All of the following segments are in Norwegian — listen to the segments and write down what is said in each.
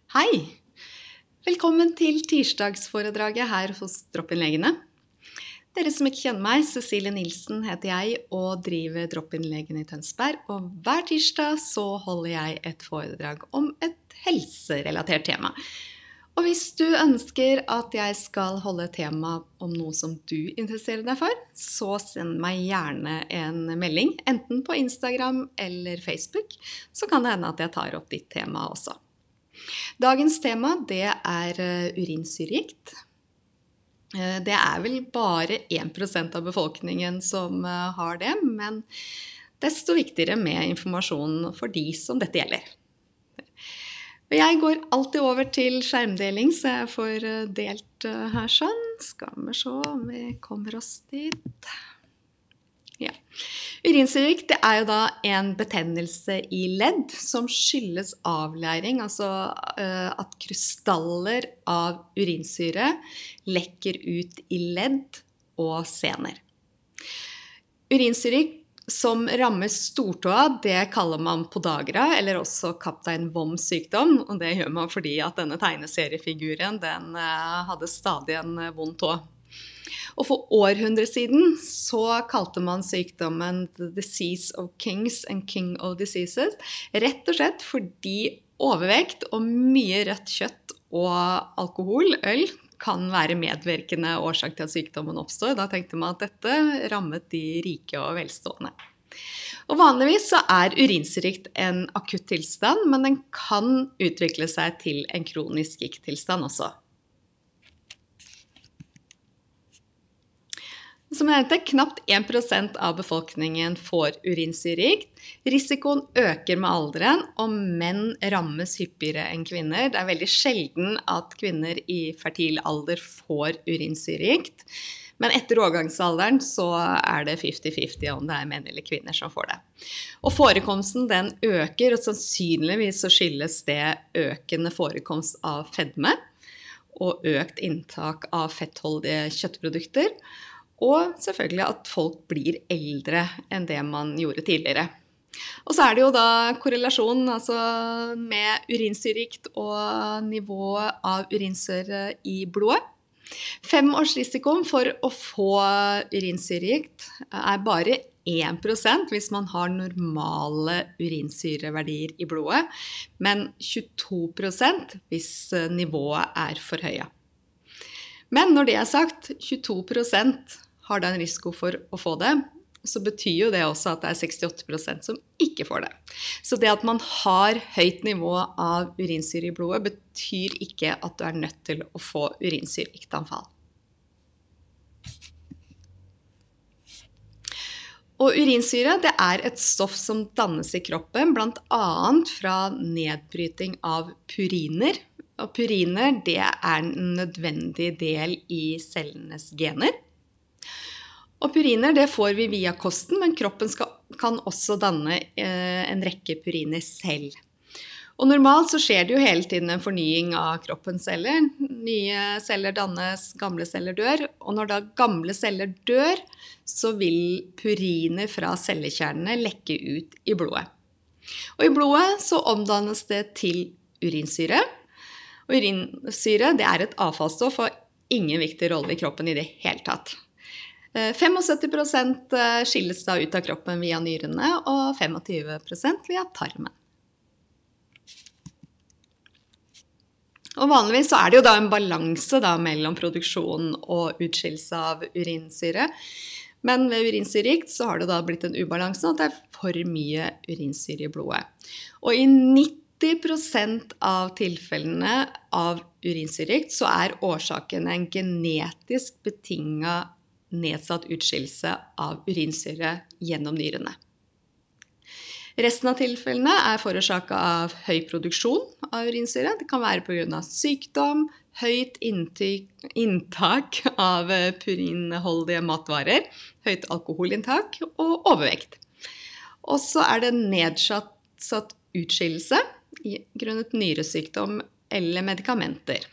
Hei! Velkommen til tirsdagsforedraget her hos Drop-In-legene. Dere som ikke kjenner meg, Cecilie Nilsen heter jeg og driver Drop-In-legen i Tønsberg. Og hver tirsdag så holder jeg et foredrag om et helserelatert tema. Og hvis du ønsker at jeg skal holde et tema om noe som du interesserer deg for, så send meg gjerne en melding, enten på Instagram eller Facebook, så kan det hende at jeg tar opp ditt tema også. Dagens tema det er urinsyregikt. Det er vel bare 1% av befolkningen som har det, men desto viktigere med informasjon for de som dette gjelder. Jeg går alltid over til skjermdeling, så jeg får delt her sånn. Skal vi se om vi kommer oss dit. Ja. Urinsyregikt det er jo da en betennelse i ledd som skyldes avleiring, altså at krystaller av urinsyre lekker ut i ledd og sener. Urinsyregikt som rammer stortåa, det kaller man podagra, eller også kaptein Voms sykdom, og det gjør man fordi at denne tegneseriefiguren, den hadde stadig en vond tå. Og for århundrer siden så kalte man sykdommen The Disease of Kings and King of Diseases, rett og slett fordi overvekt og mye rødt kjøtt og alkohol, øl, kan være medvirkende årsak til at sykdommen oppstår. Da tenkte man at dette rammet de rike og velstående. Og vanligvis så er urinsyregikt en akutt tilstand, men den kan utvikle seg til en kronisk gikttilstand også. Som jeg nevnte, knapt 1% av befolkningen får urinsyregikt. Risikoen øker med alderen, og menn rammes hyppigere enn kvinner. Det er veldig sjelden at kvinner i fertil alder får urinsyregikt. Men etter overgangsalderen så er det 50-50 om det er menn eller kvinner som får det. Og forekomsten den øker, og sannsynligvis så skyldes det økende forekomst av fedme og økt inntak av fettholdige kjøttprodukter. Og selvfølgelig at folk blir eldre enn det man gjorde tidligere. Og så er det jo da korrelasjon altså med urinsyregikt og nivået av urinsyre i blodet. 5-årsrisikoen for å få urinsyregikt er bare 1% hvis man har normale urinsyreverdier i blodet, men 22% hvis nivået er for høye. Men når det er sagt, 22% har da en risiko for å få det, så betyr jo det også at det er 68% som ikke får det. Så det at man har høyt nivå av urinsyre i blodet betyr ikke at du er nødt til å få urinsyregiktanfall. Og urinsyre det er et stoff som dannes i kroppen, blant annet fra nedbryting av puriner. Og puriner det er en nødvendig del i cellenes gener. Og puriner det får vi via kosten, men kroppen kan også danne en rekke puriner selv. Og normalt så skjer det jo hele tiden en fornying av kroppens celler. Nye celler dannes, gamle celler dør. Og når da gamle celler dør, så vil puriner fra cellekjernene lekke ut i blodet. Og i blodet så omdannes det til urinsyre. Og urinsyre det er et avfallsstoff og har ingen viktig rolle i kroppen i det hele tatt. 75% skilles da ut av kroppen via nyrene, og 25% via tarmen. Og vanligvis så er det jo da en balanse da mellom produksjon og utskillelse av urinsyre. Men ved urinsyregikt så har det da blitt en ubalanse, og det er for mye urinsyre i blodet. Og i 90% av tilfellene av urinsyregikt så er årsaken en genetisk betinget nedsatt utskillelse av urinsyre gjennom nyrene. Resten av tilfellene er forårsaket av høy produksjon av urinsyre. Det kan være på grunn av sykdom, høyt inntak av purinholdige matvarer, høyt alkoholinntak og overvekt. Og så er det nedsatt utskillelse grunnet nyresykdom eller medikamenter.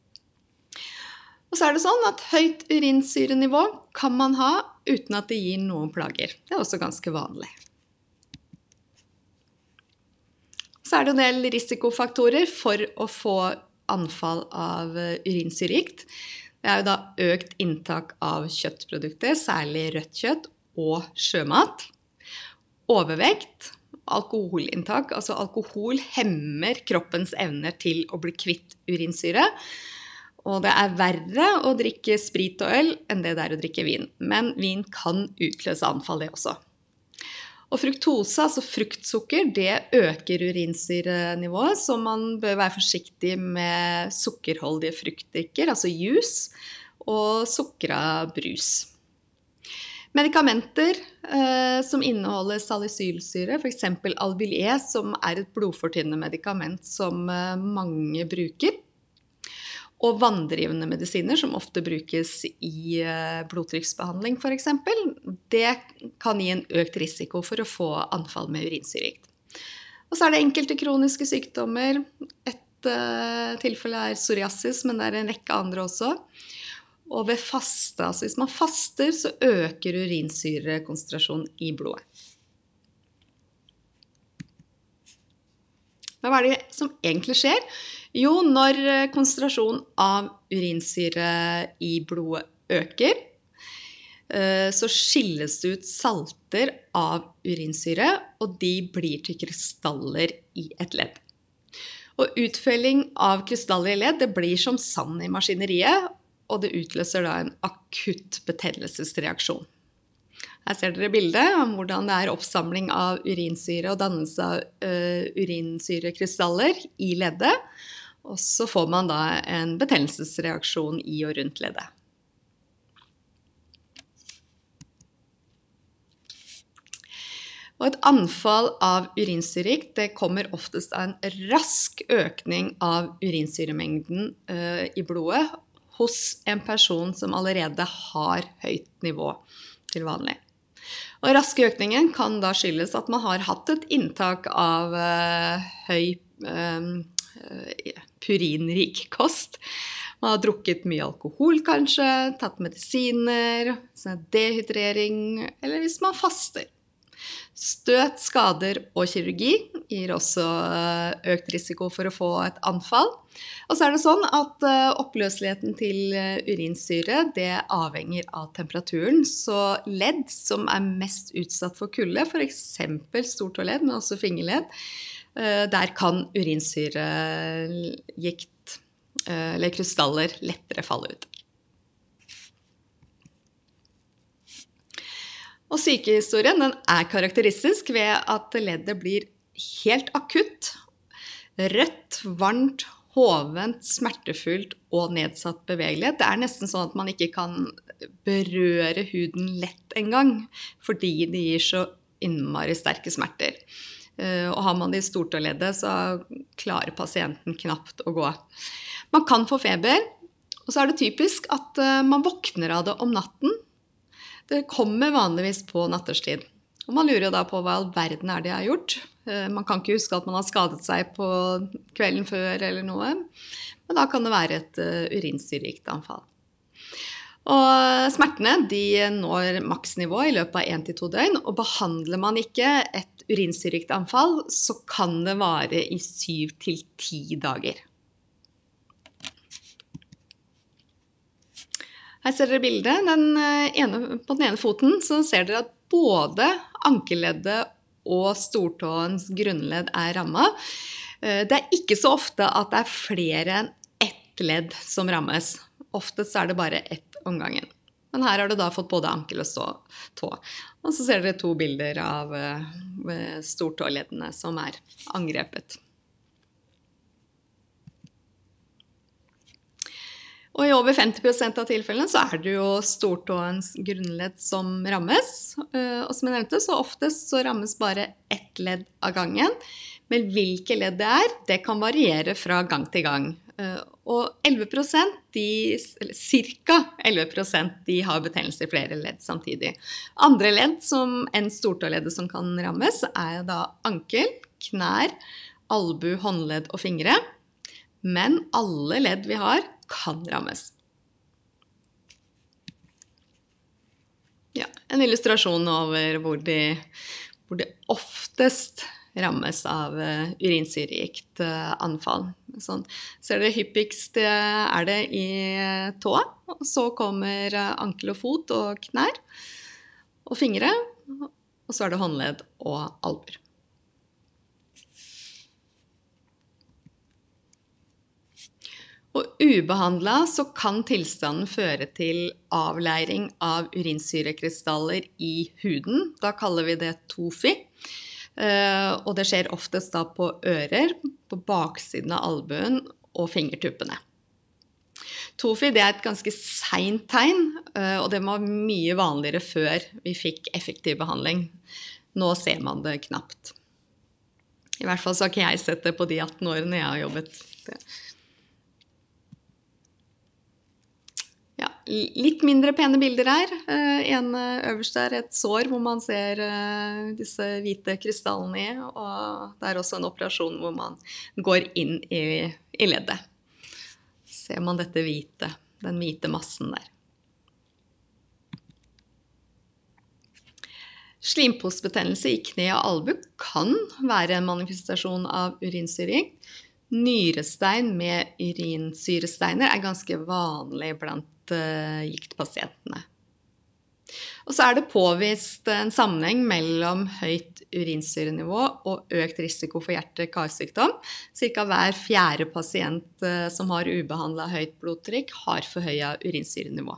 Og så er det sånn at høyt urinsyrenivå kan man ha uten at det gir noen plager. Det er også ganske vanlig. Så Så det en del risikofaktorer for å få anfall av urinsyregikt. Det jo da økt inntak av kjøttprodukter, særlig rødt kjøtt og sjømat. Overvekt, alkoholinntak, altså alkohol hemmer kroppens evner til å bli kvitt urinsyre. Og det verre å drikke sprit og øl enn det å drikke vin. Men vin kan utløse anfall det også. Og fruktose, altså fruktsukker, det øker urinsyrenivået, så man bør være forsiktig med sukkerholdige fruktdrikker, altså juice, og sukret brus. Medikamenter som inneholder salicylsyre, for eksempel Albyl-E, som et blodfortynnende medikament som mange bruker, og vanndrivende medisiner som ofte brukes i blodtrykksbehandling for eksempel, det kan gi en økt risiko for å få anfall med urinsyregikt. Og så det enkelte kroniske sykdommer. Et tilfelle psoriasis, men det en rekke andre også. Og ved faste, altså hvis man faster, så øker urinsyrekonsentrasjonen i blodet. Men hva det som egentlig skjer? Jo, når konsentrasjonen av urinsyre i blodet øker, så skilles det ut salter av urinsyre, og de blir til krystaller i et ledd. Og utfelling av krystaller i ledd, det blir som sand i maskineriet, og det utløser da en akutt betennelsesreaksjon. Her ser dere bildet om hvordan det oppsamling av urinsyre og dannelse av urinsyrekrystaller i leddet. Og så får man da en betennelsesreaksjon i og rundt leddet. Og et anfall av urinsyregikt, det kommer oftest av en rask økning av urinsyremengden i blodet hos en person som allerede har høyt nivå til vanlig. Og rask økningen kan da skyldes at man har hatt et inntak av høy purinrik kost. Man har drukket mye alkohol kanskje, tatt medisiner, dehydrering, eller hvis man faster. Støt, skader og kirurgi gir også økt risiko for å få et anfall. Og så det sånn at oppløseligheten til urinsyre, det avhenger av temperaturen. Så ledd som mest utsatt for kulde, for eksempel stortåledd, men også fingerledd, der kan urinsyregikt eller krystaller lettere falle ut. Og sykehistorien den karakteristisk ved at leddet blir helt akutt, rødt, varmt, hovent, smertefullt og nedsatt bevegelighet. Det nesten sånn at man ikke kan berøre huden lett en gang, fordi det gir så innmari sterke smerter. Og har man det i stortåleddet, så klarer pasienten knapt å gå. Man kan få feber, og så det typisk at man våkner av det om natten. Det kommer vanligvis på natterstid. Og man lurer da på hva all verden det har gjort. Man kan ikke huske at man har skadet seg på kvelden før eller noe. Men da kan det være et urinsyregikt anfall. Og smertene de når maksnivå i løpet av 1 til 2 døgn. Og behandler man ikke et urinsyregikt anfall, så kan det vare i 7 til 10 dager. Her ser dere bildet. På den ene foten så ser dere at både ankelleddet og stortåens grunnledd rammet. Det ikke så ofte at det flere enn ett ledd som rammes. Oftest det bare ett om gangen. Men her har du da fått både ankel og tå. Og så ser dere 2 bilder av stortåleddene som angrepet. Og i over 50% av tilfellene så det jo stortåens grunnledd som rammes. Og som jeg nevnte, så oftest så rammes bare ett ledd av gangen. Men hvilke ledd det kan variere fra gang til gang. Og 11%, cirka 11%, de har betennelse i flere ledd samtidig. Andre ledd som enn stortåleddet som kan rammes da ankel, knær, albu, håndledd og fingre. Men alle ledd vi har kan rammes. Ja, en illustrasjon over hvor det oftest rammes av urinsyregikt anfall. Sånn. Ser dere hyppigst det i tå, og så kommer ankel og fot og knær og fingre, og så det håndledd og albuer. Og ubehandlet så kan tilstanden føre til avleiring av urinsyrekrystaller i huden. Da kaller vi det TOFI. Og det skjer oftest da på ører, på baksiden av albuen og fingertuppene. TOFI det et ganske sent tegn, og det var mye vanligere før vi fikk effektiv behandling. Nå ser man det knapt. I hvert fall så har ikke jeg sett det på de 18 årene jeg har jobbet. Ja, litt mindre pene bilder her. En øverst et sår hvor man ser disse hvite krystallene i, og det også en operasjon hvor man går inn i leddet. Ser man dette hvite, den hvite massen der. Slimposebetennelse i kne og albu kan være en manifestasjon av urinsyregikt. Nyrestein med urinsuresteiner ganske vanlig blant giktpasientene. Og så det påvist en sammenheng mellom høyt urinsyrenivå og økt risiko for hjerte-karsykdom. Cirka hver 4. pasient som har ubehandlet høyt blodtrykk har forhøyet urinsyrenivå.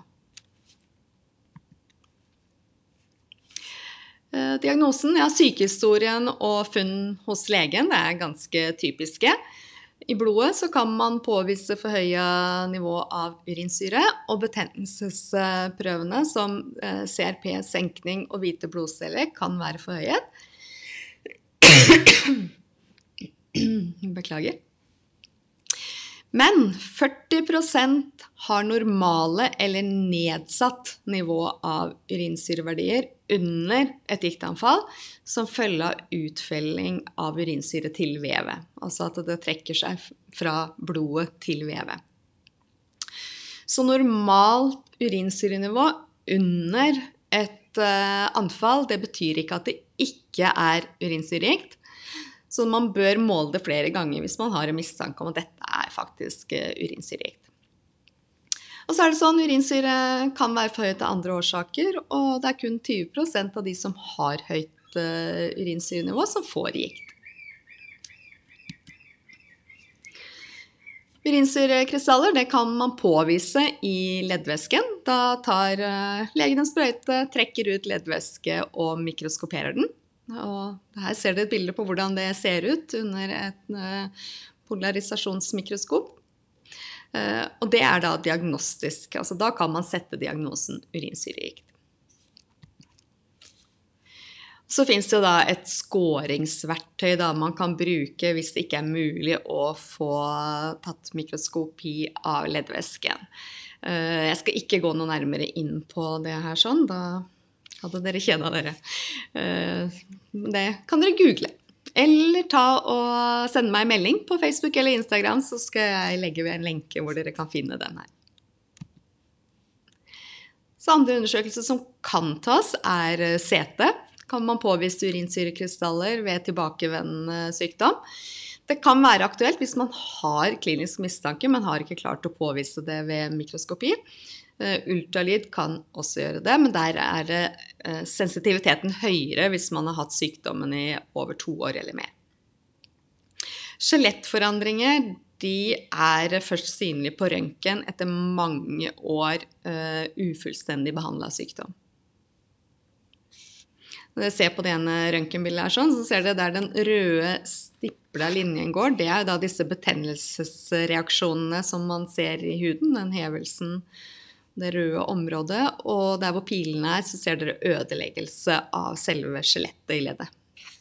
Diagnosen, sykehistorien og funn hos legen det ganske typiske. I blodet så kan man påvise forhøyet nivå av urinsyre, og betennelsesprøvene som CRP, senkning og hvite blodceller kan være forhøyet. Beklager. Men 40% har normale eller nedsatt nivå av urinsyreverdier under et giktanfall som følge av utfelling av urinsyre til vevet. Altså at det trekker seg fra blodet til vevet. Så normalt urinsyrenivå under et anfall, det betyr ikke at det ikke urinsyregikt. Så man bør måle det flere ganger hvis man har en mistanke om at dette faktisk urinsyregikt. Og så det sånn, urinsyre kan være forhøyet av andre årsaker, og det kun 20% av de som har høyt urinsyrenivå som får gikt. Urinsyrekrystaller, det kan man påvise i leddvæsken. Da tar legen en sprøyte, trekker ut leddvæske og mikroskoperer den. Og her ser dere et bilde på hvordan det ser ut under et polarisasjonsmikroskop. Og det da diagnostisk, altså da kan man sette diagnosen urinsyregikt. Så finnes det da et skåringsverktøy da man kan bruke hvis det ikke mulig å få tatt mikroskopi av leddvæsken. Jeg skal ikke gå noe nærmere inn på det her sånn, da hadde dere kjent dere. Det kan dere google. Eller ta og sende meg en melding på Facebook eller Instagram, så skal jeg legge ved en lenke hvor dere kan finne den her. Så andre undersøkelser som kan tas CT. Kan man påvise urinsyrekrystaller ved tilbakevendende sykdom. Det kan være aktuelt hvis man har klinisk mistanke, men har ikke klart å påvise det ved mikroskopi. Ultralyd kan også gjøre det, men der sensitiviteten høyere hvis man har hatt sykdommen i over 2 år eller mer. Skjelettforandringer de først synlige på røntgen etter mange år ufullstendig behandlet sykdom. Når dere ser på det ene røntgenbildet her sånn, så ser dere der den røde stipla linjen går. Det da disse betennelsesreaksjonene som man ser i huden, den hevelsen, det røde området, og der hvor pilen så ser dere ødeleggelse av selve skjelettet i leddet.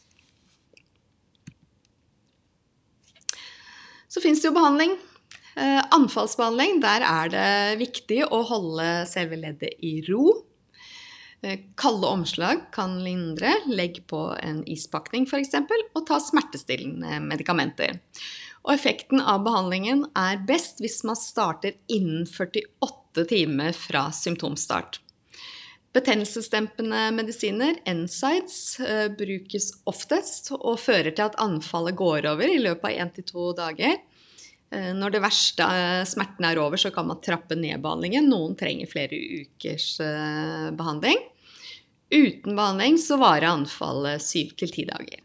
Så finnes det jo behandling. Anfallsbehandling, der det viktig å holde selve leddet i ro. Kalde omslag kan lindre, legg på en ispakning for eksempel, og ta smertestillende medikamenter. Og effekten av behandlingen best hvis man starter innen 48 timer fra symptomstart. Betennelsesdempende medisiner, NSAIDs, brukes oftest og fører til at anfallet går over i løpet av 1 til 2 dager. Når det verste smerten er over, så kan man trappe ned behandlingen. Noen trenger flere ukers behandling. Uten behandling så varer anfallet 7 til 10 dager.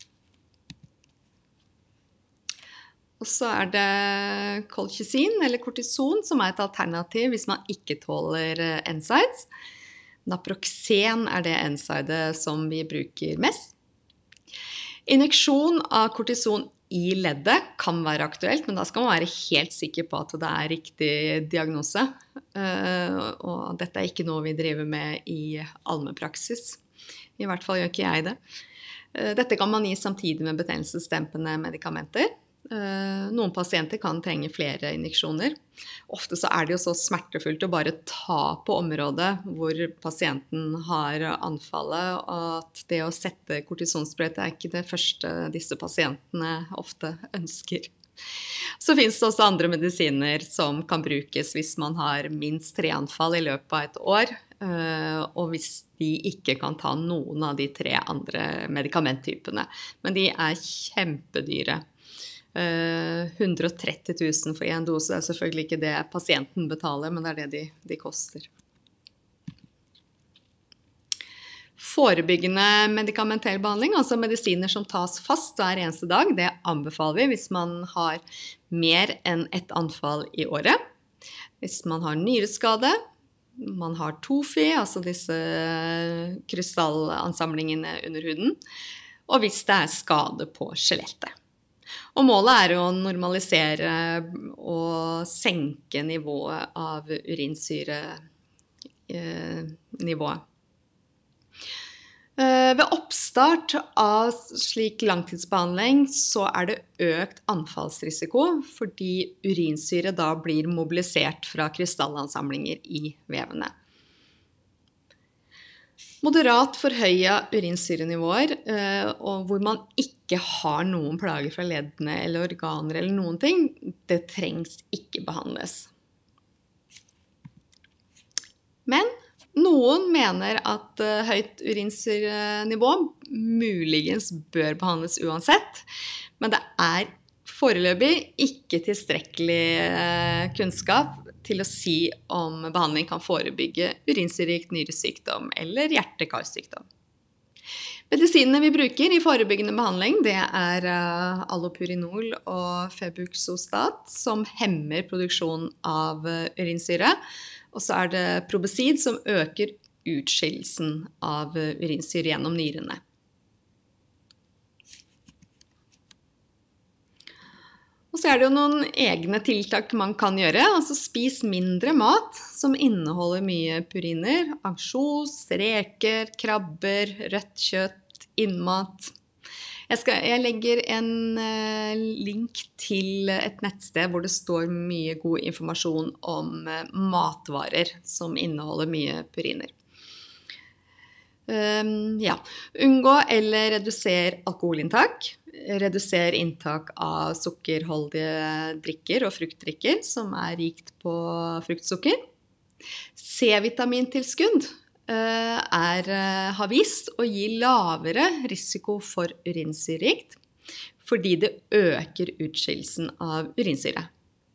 Og så er det colchicin eller kortison som er et alternativ hvis man ikke tåler NSAIDs. Naproxen er det NSAIDet som vi bruker mest. Injeksjon av kortison i leddet kan være aktuelt, men da skal man være helt sikker på at det er riktig diagnose. Og dette er ikke noe vi driver med i allmennpraksis. I hvert fall gjør ikke jeg det. Dette kan man gi samtidig med betennelsesdempende medikamenter. Noen pasienter kan trenge flere injeksjoner. Ofte så er det jo så smertefullt å bare ta på området hvor pasienten har anfallet, og at det å sette kortisonsprøyte er ikke det første disse pasientene ofte ønsker. Så finnes det også andre medisiner som kan brukes hvis man har minst 3 anfall i løpet av et år, og hvis de ikke kan ta noen av de 3 andre medikamenttypene. Men de er kjempedyre. 130 000 for en dose er selvfølgelig ikke det pasienten betaler, men det er det de koster. Forebyggende medikamentell behandling, altså medisiner som tas fast hver eneste dag, det anbefaler vi hvis man har mer enn 1 anfall i året. Hvis man har nyreskade, man har TOFI, altså disse krystallansamlingene under huden, og hvis det er skade på skjelettet. Og målet er å normalisere og senke nivået av urinsyrenivået. Ved oppstart av slik langtidsbehandling så er det økt anfallsrisiko fordi urinsyre da blir mobilisert fra krystallansamlinger i vevene. Moderat forhøya urinsyrenivåer, og hvor man ikke har noen plager fra leddene eller organer eller noen ting, det trengs ikke behandles. Men noen mener at høyt urinsyrenivå muligens bør behandles uansett, men det er foreløpig ikke tilstrekkelig kunnskap til å si om behandling kan forebygge urinsyregikt nyresykdom eller hjerte-karsykdom. Medisinene vi bruker i forebyggende behandling, det er allopurinol og febuxostat som hemmer produksjon av urinsyre, og så er det probicid som øker utskillelsen av urinsyre gjennom nyrene. Og så er det jo noen egne tiltak man kan gjøre, altså spis mindre mat som inneholder mye puriner, ansjos, reker, krabber, rødt kjøtt, innmat. Jeg legger en link til et nettsted hvor det står mye god informasjon om matvarer som inneholder mye puriner. Unngå eller redusere alkoholinntak. Redusere inntak av sukkerholdige drikker og fruktdrikker som er rikt på fruktsukker. C-vitamintilskudd har vist å gi lavere risiko for urinsyregikt fordi det øker utskillelsen av urinsyre.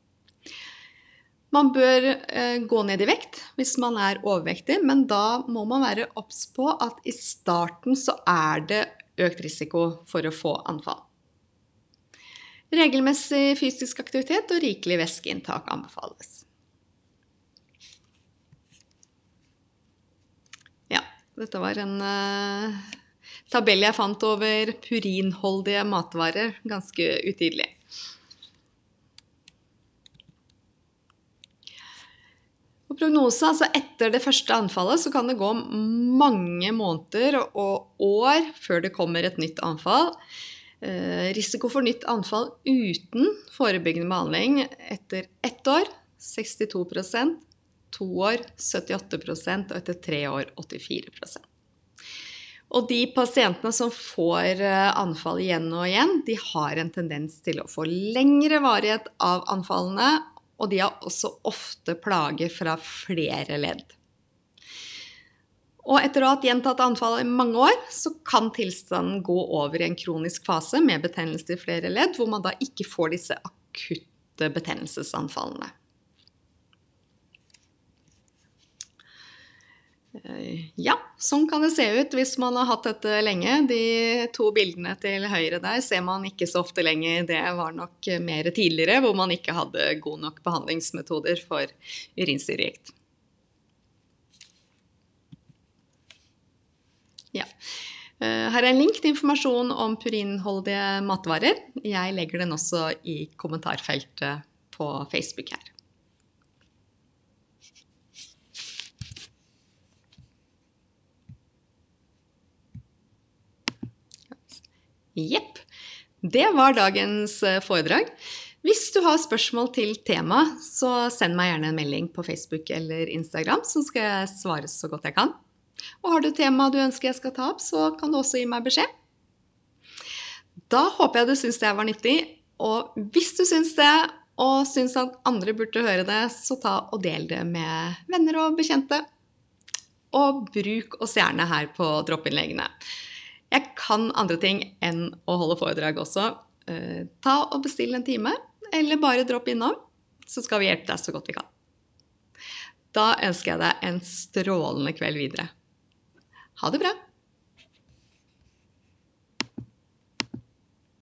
Man bør gå ned i vekt hvis man er overvektig, men da må man være obs på at i starten så er det økt risiko for å få anfall. Regelmessig fysisk aktivitet og rikelig væskeinntak anbefales. Ja, dette var en tabell jeg fant over purinholdige matvarer, ganske utydelig. Prognose, altså etter det første anfallet så kan det gå mange måneder og år før det kommer et nytt anfall. Risiko for nytt anfall uten forebyggende behandling etter 1 år 62%, 2 år 78% og etter 3 år 84%. Og de pasientene som får anfall igjen og igjen, de har en tendens til å få lengre varighet av anfallene, og de har også ofte plager fra flere ledd. Og etter å ha hatt gjentatt anfall i mange år, så kan tilstanden gå over i en kronisk fase med betennelse i flere ledd, hvor man da ikke får disse akutte betennelsesanfallene. Ja, sånn kan det se ut hvis man har hatt dette lenge. De 2 bildene til høyre der ser man ikke så ofte lenger. Det var nok mer tidligere, hvor man ikke hadde gode nok behandlingsmetoder for urinsyregikt. Ja. Her er en link til informasjon om purinholdige matvarer. Jeg legger den også i kommentarfeltet på Facebook her. Jepp, det var dagens foredrag. Hvis du har spørsmål til tema, så send meg gjerne en melding på Facebook eller Instagram, så skal jeg svare så godt jeg kan. Og har du tema du ønsker jeg skal ta opp, så kan du også gi meg beskjed. Da håper jeg du synes det var nyttig, og hvis du synes det, og synes at andre burde høre det, så ta og del det med venner og bekjente. Og bruk oss gjerne her på droppinnleggene. Jeg kan andre ting enn å holde foredrag også. Ta og bestill en time, eller bare dropp innom, så skal vi hjelpe deg så godt vi kan. Da ønsker jeg deg en strålende kveld videre. Ha det bra!